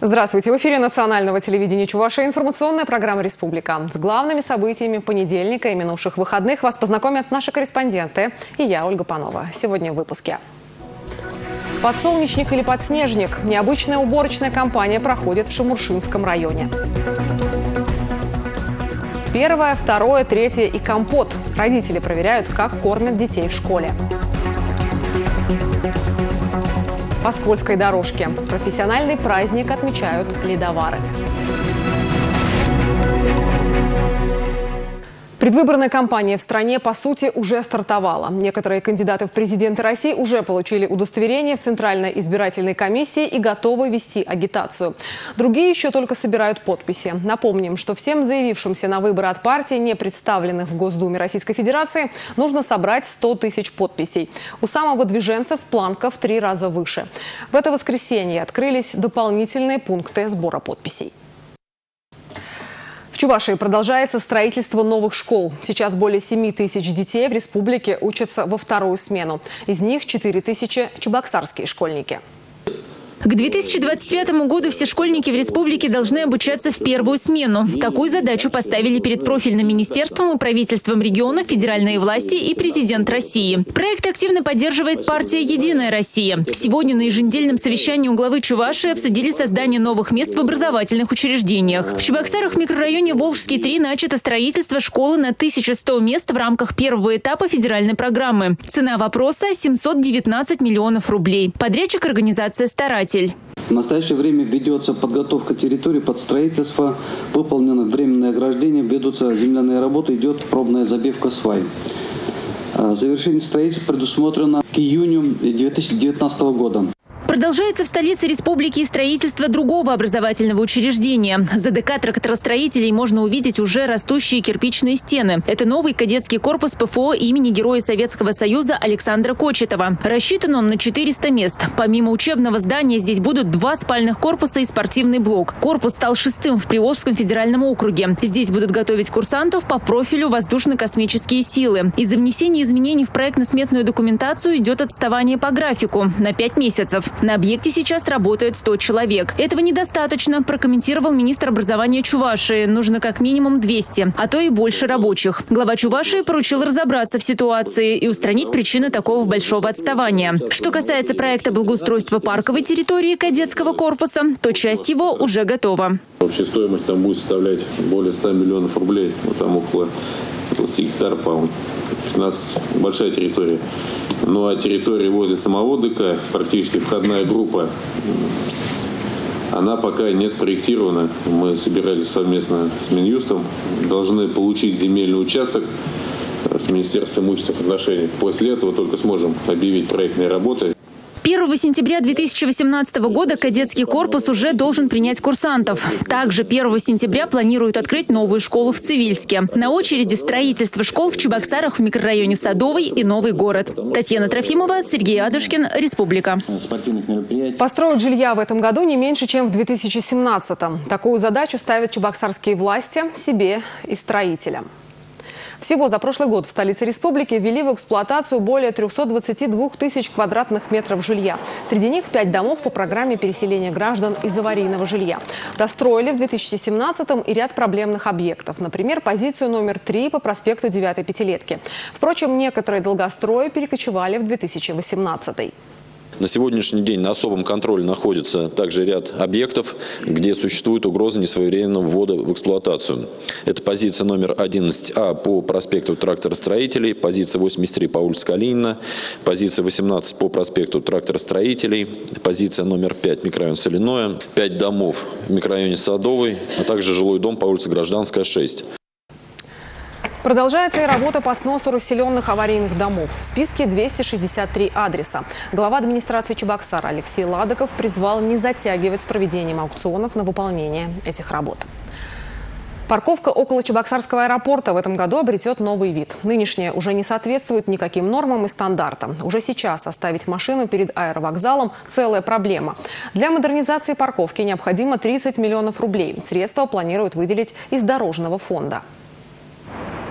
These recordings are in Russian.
Здравствуйте! В эфире национального телевидения Чувашия информационная программа «Республика». С главными событиями понедельника и минувших выходных вас познакомят наши корреспонденты и я, Ольга Панова. Сегодня в выпуске. Подсолнечник или подснежник? Необычная уборочная кампания проходит в Шамуршинском районе. Первое, второе, третье и компот. Родители проверяют, как кормят детей в школе. По скользкой дорожке. Профессиональный праздник отмечают ледовары. Предвыборная кампания в стране, по сути, уже стартовала. Некоторые кандидаты в президенты России уже получили удостоверение в Центральной избирательной комиссии и готовы вести агитацию. Другие еще только собирают подписи. Напомним, что всем заявившимся на выборы от партий, не представленных в Госдуме Российской Федерации, нужно собрать 100 тысяч подписей. У самовыдвиженцев планка в 3 раза выше. В это воскресенье открылись дополнительные пункты сбора подписей. В Чувашии продолжается строительство новых школ. Сейчас более 7 тысяч детей в республике учатся во вторую смену. Из них 4 тысячи – чебоксарские школьники. К 2025 году все школьники в республике должны обучаться в первую смену. Такую задачу поставили перед профильным министерством и правительством региона, федеральные власти и президент России. Проект активно поддерживает партия «Единая Россия». Сегодня на еженедельном совещании у главы Чувашии обсудили создание новых мест в образовательных учреждениях. В Чебоксарах в микрорайоне Волжский 3 начато строительство школы на 1100 мест в рамках первого этапа федеральной программы. Цена вопроса – 719 миллионов рублей. Подрядчик – организация «Старатель». В настоящее время ведется подготовка территории под строительство, выполнено временное ограждение, ведутся земляные работы, идет пробная забивка свай. Завершение строительства предусмотрено к июню 2019 года. Продолжается в столице республики и строительство другого образовательного учреждения. За ДК тракторостроителей можно увидеть уже растущие кирпичные стены. Это новый кадетский корпус ПФО имени Героя Советского Союза Александра Кочетова. Рассчитан он на 400 мест. Помимо учебного здания здесь будут 2 спальных корпуса и спортивный блок. Корпус стал 6-м в Приволжском федеральном округе. Здесь будут готовить курсантов по профилю воздушно-космические силы. Из-за внесения изменений в проектно-сметную документацию идет отставание по графику на 5 месяцев. На объекте сейчас работает 100 человек. Этого недостаточно, прокомментировал министр образования Чувашии. Нужно как минимум 200, а то и больше рабочих. Глава Чувашии поручил разобраться в ситуации и устранить причины такого большого отставания. Что касается проекта благоустройства парковой территории кадетского корпуса, то часть его уже готова. Общая стоимость там будет составлять более 100 миллионов рублей. Вот там около 20 гектаров, по-моему, 15, большая территория. Ну а территория возле самого ДК, практически входная группа, она пока не спроектирована. Мы собирались совместно с Минюстом, должны получить земельный участок с Министерством имущественных отношений. После этого только сможем объявить проектные работы. 1 сентября 2018 года кадетский корпус уже должен принять курсантов. Также 1 сентября планируют открыть новую школу в Цивильске. На очереди строительство школ в Чебоксарах в микрорайоне Садовый и Новый город. Татьяна Трофимова, Сергей Адушкин, Республика. Построить жилья в этом году не меньше, чем в 2017-м. Такую задачу ставят чебоксарские власти себе и строителям. Всего за прошлый год в столице республики ввели в эксплуатацию более 322 тысяч квадратных метров жилья. Среди них 5 домов по программе переселения граждан из аварийного жилья. Достроили в 2017-м и ряд проблемных объектов. Например, позицию номер 3 по проспекту 9-й пятилетки. Впрочем, некоторые долгострои перекочевали в 2018-й. На сегодняшний день на особом контроле находится также ряд объектов, где существует угроза несвоевременного ввода в эксплуатацию. Это позиция номер 11А по проспекту тракторостроителей, позиция 83 по улице Калинина, позиция 18 по проспекту тракторостроителей, позиция номер 5 микрорайон Соляное, 5 домов в микрорайоне Садовый, а также жилой дом по улице Гражданская, 6. Продолжается и работа по сносу расселенных аварийных домов. В списке 263 адреса. Глава администрации Чебоксара Алексей Ладоков призвал не затягивать с проведением аукционов на выполнение этих работ. Парковка около Чебоксарского аэропорта в этом году обретет новый вид. Нынешняя уже не соответствует никаким нормам и стандартам. Уже сейчас оставить машину перед аэровокзалом – целая проблема. Для модернизации парковки необходимо 30 миллионов рублей. Средства планируют выделить из дорожного фонда.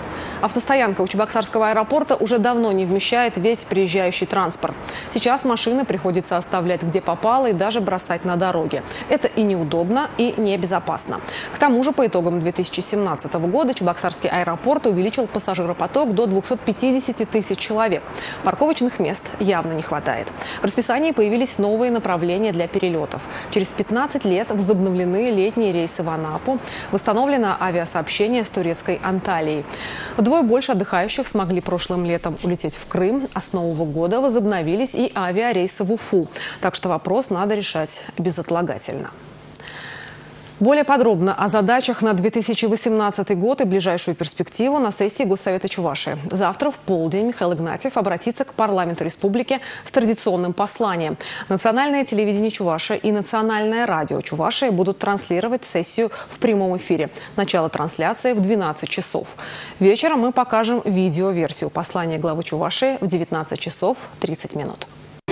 Автостоянка у Чебоксарского аэропорта уже давно не вмещает весь приезжающий транспорт. Сейчас машины приходится оставлять где попало и даже бросать на дороге. Это и неудобно, и небезопасно. К тому же, по итогам 2017 года Чебоксарский аэропорт увеличил пассажиропоток до 250 тысяч человек. Парковочных мест явно не хватает. В расписании появились новые направления для перелетов. Через 15 лет возобновлены летние рейсы в Анапу. Восстановлено авиасообщение с турецкой Анталией. Вдвое больше отдыхающих смогли прошлым летом улететь в Крым, а с Нового года возобновились и авиарейсы в Уфу. Так что вопрос надо решать безотлагательно. Более подробно о задачах на 2018 год и ближайшую перспективу на сессии Госсовета Чувашии. Завтра в полдень Михаил Игнатьев обратится к парламенту республики с традиционным посланием. Национальное телевидение Чувашии и Национальное радио Чувашии будут транслировать сессию в прямом эфире. Начало трансляции в 12 часов. Вечером мы покажем видеоверсию послания главы Чувашии в 19 часов 30 минут.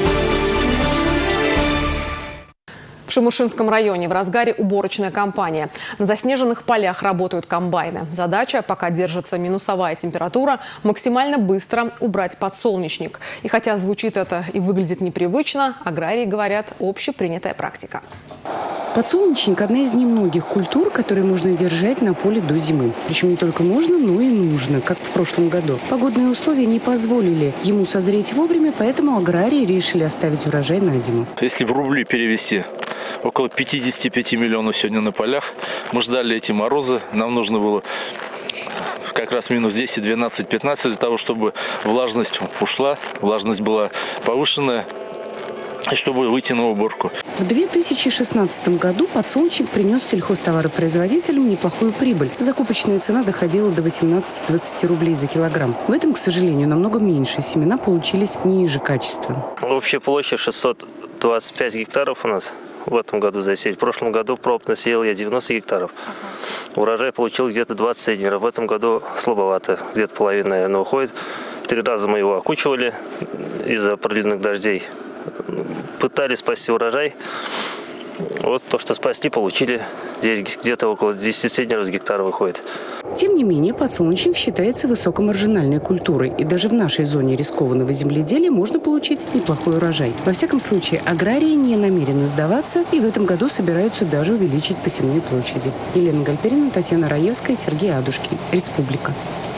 В Шимушинском районе в разгаре уборочная кампания. На заснеженных полях работают комбайны. Задача, пока держится минусовая температура, максимально быстро убрать подсолнечник. И хотя звучит это и выглядит непривычно, аграрии говорят, общепринятая практика. Подсолнечник – одна из немногих культур, которые можно держать на поле до зимы. Причем не только можно, но и нужно, как в прошлом году. Погодные условия не позволили ему созреть вовремя, поэтому аграрии решили оставить урожай на зиму. Если в рубли перевести, около 55 миллионов сегодня на полях. Мы ждали эти морозы. Нам нужно было как раз минус 10, 12, 15 для того, чтобы влажность ушла, влажность была повышенная, и чтобы выйти на уборку. В 2016 году подсолнечник принес сельхозтоваропроизводителям неплохую прибыль. Закупочная цена доходила до 18-20 рублей за килограмм. В этом, к сожалению, намного меньше. Семена получились ниже качеством. Общая площадь 625 гектаров у нас в этом году засеять. В прошлом году пробно сеял я 90 гектаров. Урожай получил где-то 20 центнеров. В этом году слабовато. Где-то половина, наверное, уходит. 3 раза мы его окучивали из-за проливных дождей. Пытались спасти урожай. Вот то, что спасти, получили. Здесь где-то около 10 центнеров с гектара выходит. Тем не менее, подсолнечник считается высокомаржинальной культурой. И даже в нашей зоне рискованного земледелия можно получить неплохой урожай. Во всяком случае, аграрии не намерены сдаваться и в этом году собираются даже увеличить посевные площади. Елена Гальперина, Татьяна Раевская, Сергей Адушкин. Республика.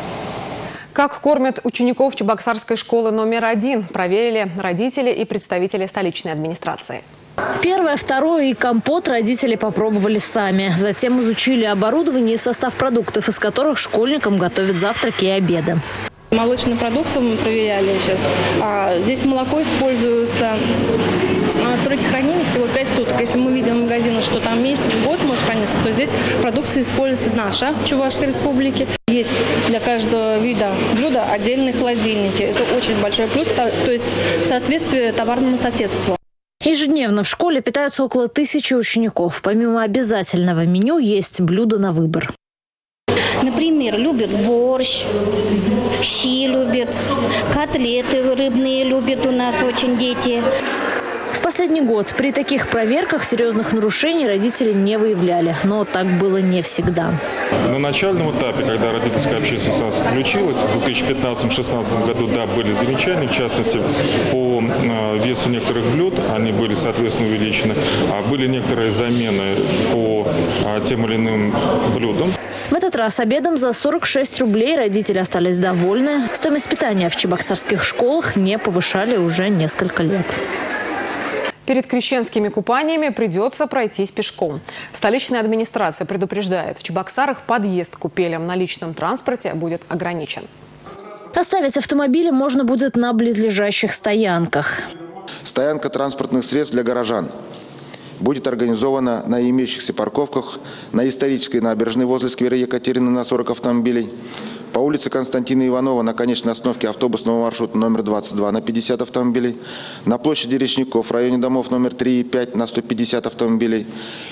Как кормят учеников Чебоксарской школы номер 1, проверили родители и представители столичной администрации. Первое, второе и компот родители попробовали сами. Затем изучили оборудование и состав продуктов, из которых школьникам готовят завтраки и обеды. Молочную продукцию мы проверяли сейчас. Здесь молоко используется, сроки хранения всего 5 суток. Если мы видим в магазинах, что там месяц, год может храниться, то здесь продукция используется наша, Чувашской республики. Есть для каждого вида блюда отдельные холодильники. Это очень большой плюс, то есть соответствие товарному соседству. Ежедневно в школе питаются около 1000 учеников. Помимо обязательного меню есть блюда на выбор. Например, любят борщ, щи любят, котлеты рыбные любят у нас очень дети. В последний год при таких проверках серьезных нарушений родители не выявляли. Но так было не всегда. На начальном этапе, когда родительская общественность включилась, в 2015-2016 году, да, были замечания, в частности, по весу некоторых блюд, они были, соответственно, увеличены, а были некоторые замены по тем или иным блюдам. В этот раз обедом за 46 рублей родители остались довольны. Стоимость питания в чебоксарских школах не повышали уже несколько лет. Перед крещенскими купаниями придется пройтись пешком. Столичная администрация предупреждает, в Чебоксарах подъезд к купелям на личном транспорте будет ограничен. Оставить автомобили можно будет на близлежащих стоянках. Стоянка транспортных средств для горожан будет организована на имеющихся парковках на исторической набережной возле сквера Екатерины на 40 автомобилей, по улице Константина Иванова на конечной остановке автобусного маршрута номер 22 на 50 автомобилей, на площади Речников в районе домов номер 3 и 5 на 150 автомобилей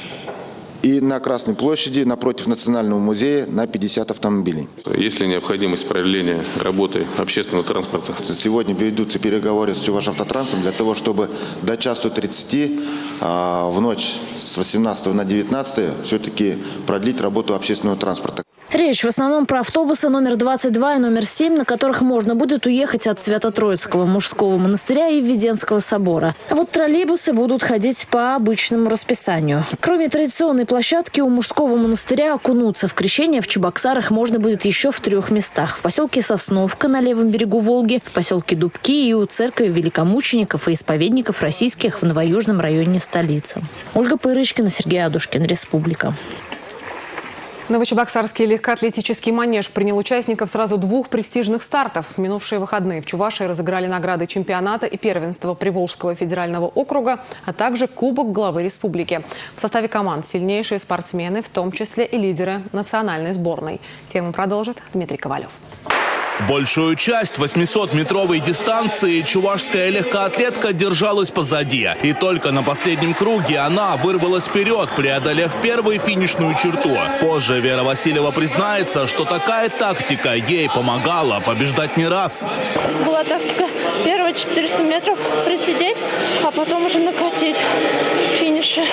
и на Красной площади напротив Национального музея на 50 автомобилей. Есть ли необходимость продления работы общественного транспорта? Сегодня ведутся переговоры с Чувашавтотрансом для того, чтобы до 1:30 в ночь с 18 на 19 все-таки продлить работу общественного транспорта. Речь в основном про автобусы номер 22 и номер 7, на которых можно будет уехать от Свято-Троицкого мужского монастыря и Введенского собора. А вот троллейбусы будут ходить по обычному расписанию. Кроме традиционной площадки, у мужского монастыря окунуться в крещение в Чебоксарах можно будет еще в 3 местах. В поселке Сосновка на левом берегу Волги, в поселке Дубки и у церкви великомучеников и исповедников российских в Новоюжном районе столицы. Ольга Пырочкина, Сергей Адушкин, Республика. Новочебоксарский легкоатлетический манеж принял участников сразу 2 престижных стартов. В минувшие выходные в Чувашии разыграли награды чемпионата и первенства Приволжского федерального округа, а также Кубок главы республики. В составе команд сильнейшие спортсмены, в том числе и лидеры национальной сборной. Тему продолжит Дмитрий Ковалев. Большую часть 800-метровой дистанции чувашская легкоатлетка держалась позади. И только на последнем круге она вырвалась вперед, преодолев первую финишную черту. Позже Вера Васильева признается, что такая тактика ей помогала побеждать не раз. Была тактика первые 400 метров присидеть, а потом уже накатить финиши.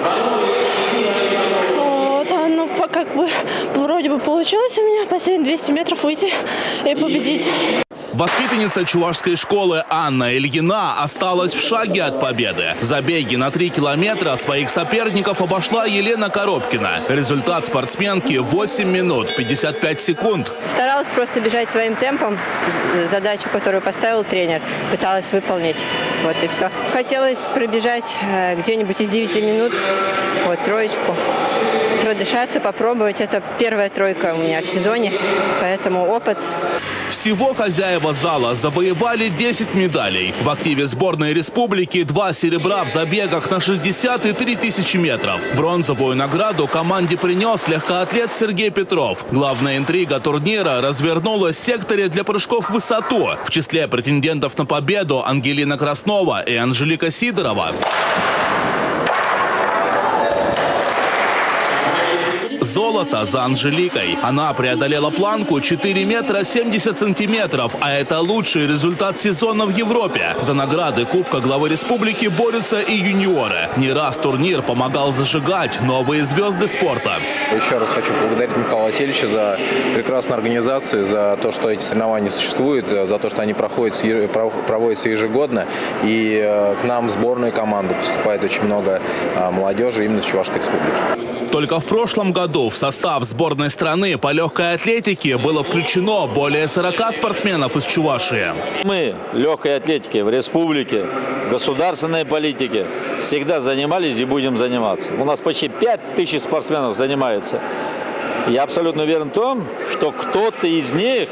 Ну, как бы вроде бы получилось у меня последние 200 метров выйти и победить. Воспитанница чувашской школы Анна Ильина осталась в шаге от победы. В забеге на 3 километра своих соперников обошла Елена Коробкина. Результат спортсменки 8 минут 55 секунд. Старалась просто бежать своим темпом. Задачу, которую поставил тренер, пыталась выполнить. Вот и все. Хотелось пробежать где-нибудь из 9 минут. Вот, 3. Продышаться, попробовать. Это первая 3 у меня в сезоне, поэтому опыт. Всего хозяева зала завоевали 10 медалей. В активе сборной республики 2 серебра в забегах на 60 и 3000 метров. Бронзовую награду команде принес легкоатлет Сергей Петров. Главная интрига турнира развернулась в секторе для прыжков в высоту. В числе претендентов на победу Ангелина Краснова и Анжелика Сидорова. Золото за Анжеликой. Она преодолела планку 4 метра 70 сантиметров, а это лучший результат сезона в Европе. За награды Кубка главы республики борются и юниоры. Не раз турнир помогал зажигать новые звезды спорта. Еще раз хочу поблагодарить Михаила Васильевича за прекрасную организацию, за то, что эти соревнования существуют, за то, что они проводятся ежегодно. И к нам в сборную команду поступает очень много молодежи именно с Чувашской республики. Только в прошлом году в состав сборной страны по легкой атлетике было включено более 40 спортсменов из Чувашии. Мы легкой атлетикой в республике, государственной политике всегда занимались и будем заниматься. У нас почти 5000 спортсменов занимаются. Я абсолютно уверен в том, что кто-то из них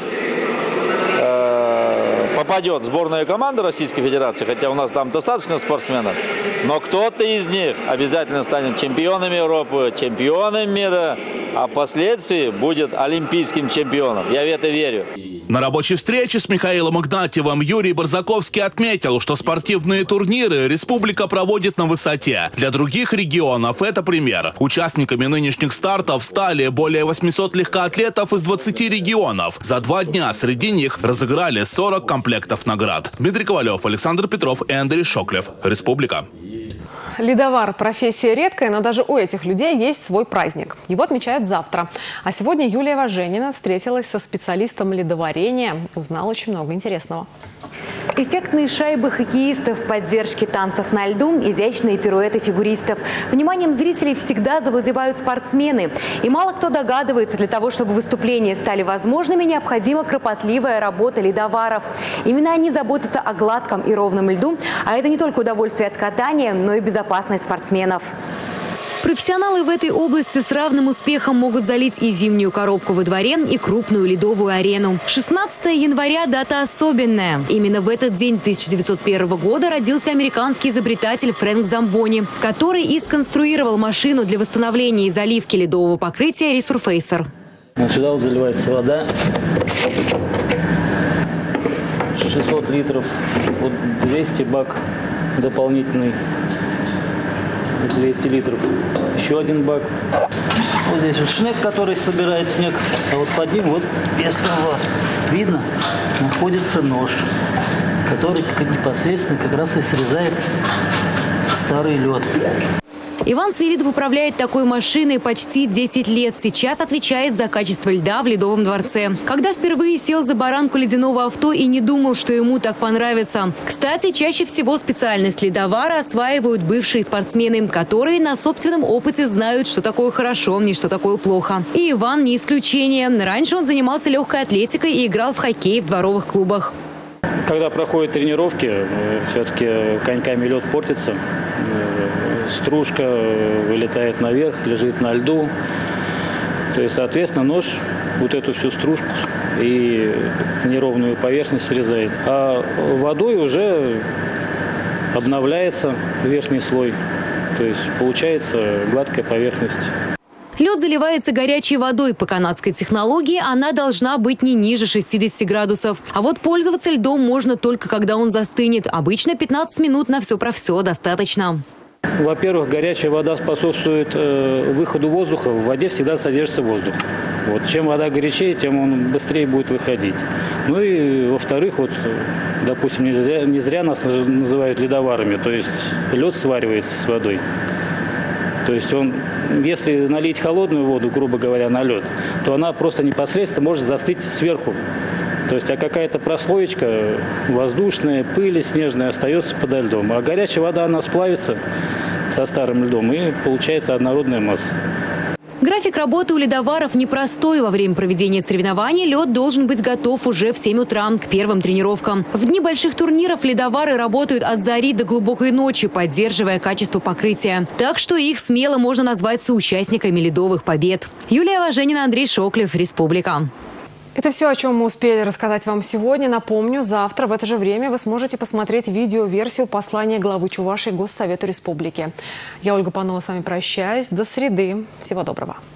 попадет в сборную команду Российской Федерации, хотя у нас там достаточно спортсменов, но кто-то из них обязательно станет чемпионом Европы, чемпионом мира, а впоследствии будет олимпийским чемпионом. Я в это верю. На рабочей встрече с Михаилом Игнатьевым Юрий Барзаковский отметил, что спортивные турниры республика проводит на высоте. Для других регионов это пример. Участниками нынешних стартов стали более 800 легкоатлетов из 20 регионов. За 2 дня среди них разыграли 40 комплектов наград. Дмитрий Ковалев, Александр Петров и Андрей Шоклев. Республика. Ледовар – профессия редкая, но даже у этих людей есть свой праздник. Его отмечают завтра. А сегодня Юлия Важенина встретилась со специалистом ледоварения и узнала очень много интересного. Эффектные шайбы хоккеистов, поддержки танцев на льду, изящные пируэты фигуристов. Вниманием зрителей всегда завладевают спортсмены. И мало кто догадывается, для того, чтобы выступления стали возможными, необходима кропотливая работа ледоваров. Именно они заботятся о гладком и ровном льду, а это не только удовольствие от катания, но и безопасность спортсменов. Профессионалы в этой области с равным успехом могут залить и зимнюю коробку во дворе, и крупную ледовую арену. 16 января – дата особенная. Именно в этот день 1901 года родился американский изобретатель Фрэнк Замбони, который и сконструировал машину для восстановления и заливки ледового покрытия Resurfacer. Вот сюда вот заливается вода. 600 литров, вот 200 бак дополнительный. 200 литров. Еще один бак. Вот здесь вот шнек, который собирает снег. А вот под ним, вот вместо вас, видно, находится нож, который непосредственно как раз и срезает старый лед. Иван Свиридов управляет такой машиной почти 10 лет. Сейчас отвечает за качество льда в Ледовом дворце. Когда впервые сел за баранку ледяного авто и не думал, что ему так понравится. Кстати, чаще всего специальность ледовара осваивают бывшие спортсмены, которые на собственном опыте знают, что такое хорошо и что такое плохо. И Иван не исключение. Раньше он занимался легкой атлетикой и играл в хоккей в дворовых клубах. Когда проходят тренировки, все-таки коньками лед портится. Стружка вылетает наверх, лежит на льду. То есть, соответственно, нож вот эту всю стружку и неровную поверхность срезает. А водой уже обновляется верхний слой. То есть получается гладкая поверхность. Лед заливается горячей водой. По канадской технологии она должна быть не ниже 60 градусов. А вот пользоваться льдом можно только когда он застынет. Обычно 15 минут на все про все достаточно. Во-первых, горячая вода способствует выходу воздуха. В воде всегда содержится воздух. Вот, чем вода горячее, тем он быстрее будет выходить. Ну и во-вторых, вот, допустим, не зря нас называют ледоварами. То есть лед сваривается с водой. То есть если налить холодную воду, грубо говоря, на лед, то она просто непосредственно может застыть сверху. То есть, а какая-то прослоечка воздушная, пыль снежная остается подо льдом. А горячая вода, она сплавится со старым льдом, и получается однородная масса. График работы у ледоваров непростой. Во время проведения соревнований лед должен быть готов уже в 7 утра к первым тренировкам. В дни больших турниров ледовары работают от зари до глубокой ночи, поддерживая качество покрытия. Так что их смело можно назвать соучастниками ледовых побед. Юлия Важенина, Андрей Шоклев, Республика. Это все, о чем мы успели рассказать вам сегодня. Напомню, завтра в это же время вы сможете посмотреть видеоверсию послания главы Чувашии Госсовету Республики. Я, Ольга Панова, с вами прощаюсь. До среды. Всего доброго.